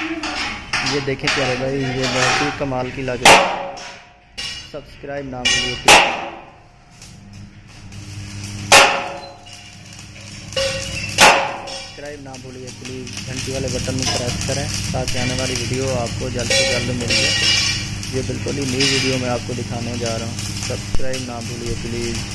ये देखें प्यारे भाई, ये बहुत ही कमाल की लग रही है। सब्सक्राइब ना भूलिए प्लीज़। सब्सक्राइब ना भूलिए प्लीज़, घंटी वाले बटन में प्रेस करें ताकि आने वाली वीडियो आपको जल्द से जल्द मिल जाए। ये बिल्कुल ही नई वीडियो मैं आपको दिखाने जा रहा हूँ। सब्सक्राइब ना भूलिए प्लीज़।